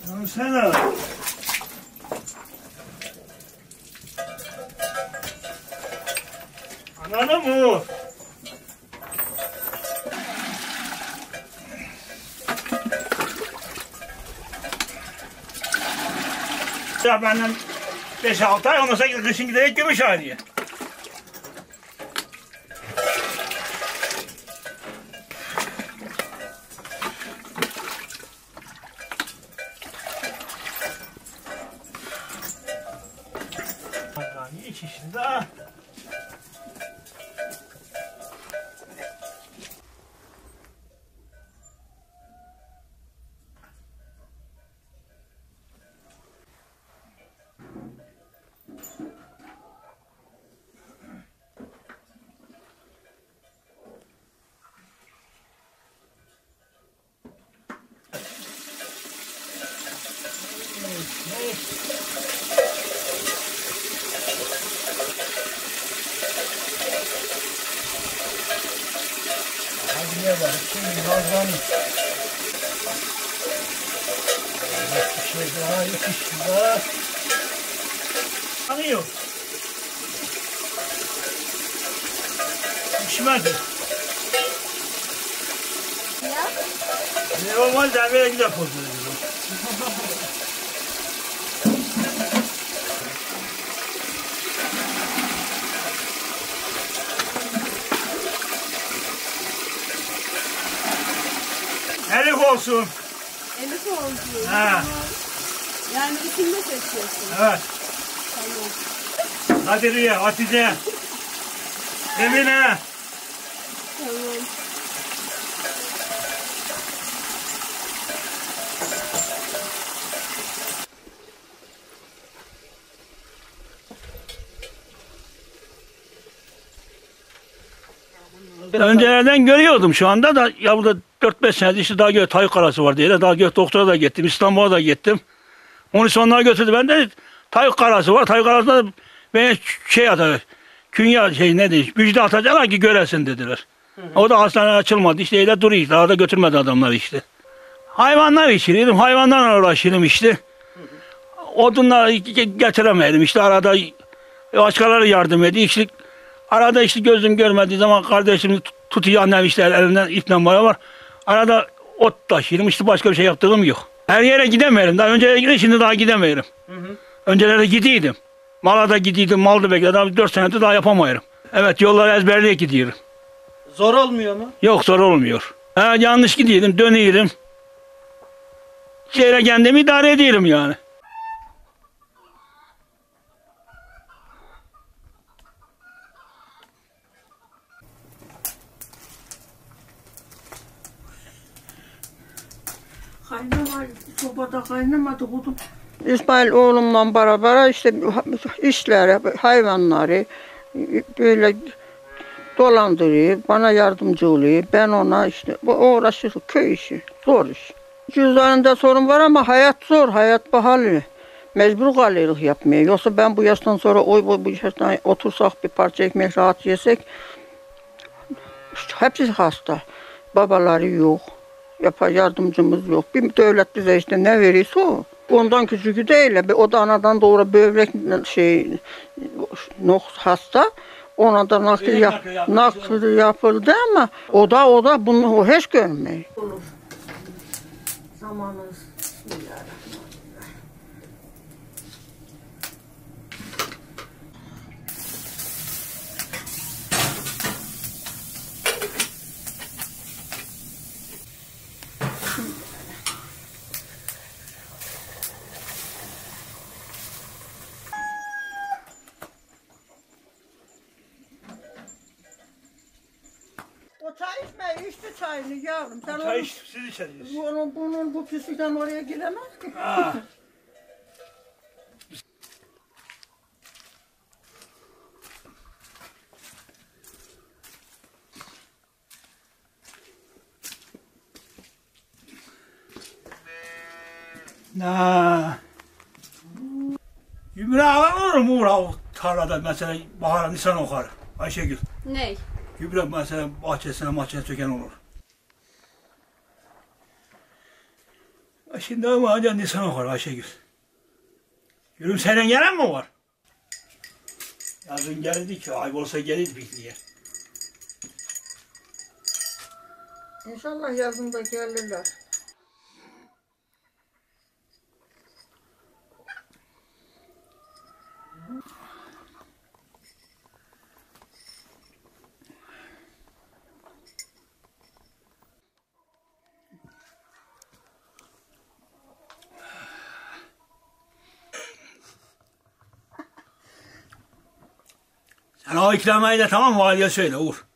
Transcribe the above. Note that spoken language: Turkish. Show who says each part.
Speaker 1: Sen al. Anladın mı? Ya benden 5-6 ay ondan sonra kışın giderek Gümüşhane'ye. İç işinde. Hadi bak, şimdi hazırlanın. Bir şey daha yetişti. Tanıyor. Pişmedi. Ya? Normal demire güzel pozluyor. Elif olsun.
Speaker 2: Elif olsun.
Speaker 1: Ha.
Speaker 2: Yani isim de seçiyorsun.
Speaker 1: Evet.
Speaker 2: Tamam.
Speaker 1: Kadriye, Hatice, Emine.
Speaker 2: Tamam.
Speaker 1: Öncelerden görüyordum, şu anda da ya burada 4-5 senedir işte daha Tayyip Karası var diye daha doktora da gittim, İstanbul'a da gittim. Onu sonlara götürdü. Ben de Tayyip Karası var. Tayyip Karası'nda beni şey atar, künye şey ne diyor, müjde atacaklar ki göresin dediler. O da hastane açılmadı işte, öyle duruyor. Daha da götürmedi adamlar işte. Hayvanlar içiriyordum, hayvanlarla uğraşıyordum işte. Odunları getiremedim işte, arada başkaları yardım ediyor işte. Arada işte gözüm görmediği zaman kardeşim tutuyor, annem işte elinden iple boya var. Arada ot taşıyorum işte, başka bir şey yaptığım yok. Her yere gidemiyorum. Daha önce şimdi daha gidemiyorum. Öncelerde gidiyordum. Mala da gidiyordum, mal da bekledim. 4 senedir daha yapamıyorum. Evet, yolları ezberleye gidiyorum.
Speaker 3: Zor olmuyor mu?
Speaker 1: Yok, zor olmuyor. Ha, yanlış gidiyordum, dönüyorum. Şehre kendimi idare ediyorum yani.
Speaker 4: Kaynama, sobada kaynamadı kudum.
Speaker 5: İsmail oğlumla beraber işte işleri, hayvanları böyle dolandırıyor, bana yardımcı oluyor. Ben ona işte uğraşıyorum, köy işi, zor iş. Cüzdanında sorun var ama hayat zor, hayat pahalı. Mecbur kalıyoruz yapmaya. Yoksa ben bu yaştan sonra bu yaştan otursak bir parça ekmek rahat yesek, işte hepsi hasta. Babaları yok. Yardımcımız yok. Bir devlet bize işte ne verirse o. Ondan küçüğü değil. O da anadan doğru böbrek hasta. Ona da nakil yapıldı ama o da bunu hiç görmüyor.
Speaker 4: Olur. Zamanınız. Bismillahirrahmanirrahim.
Speaker 5: O çay içme, içti çayını yavrum. Sen
Speaker 1: Çay içtim, siz içeriz.
Speaker 5: bunun bu pislikten oraya giremez ki.
Speaker 1: Na. Gübre alır mı Uğur tarlada mesela bahara Nisan okar Ayşegül?
Speaker 2: Ney?
Speaker 1: Gübre mesela bahçesine söken olur. Şimdi ama hadi Nisan var Ayşegül. Yürüm senin gelen mi var? Yazın gelirdi ki ay olsa gelirdi pikniğe.
Speaker 5: İnşallah yazında gelirler.
Speaker 1: Sen o ikramayı da tamam mı valiye söyle Uğur.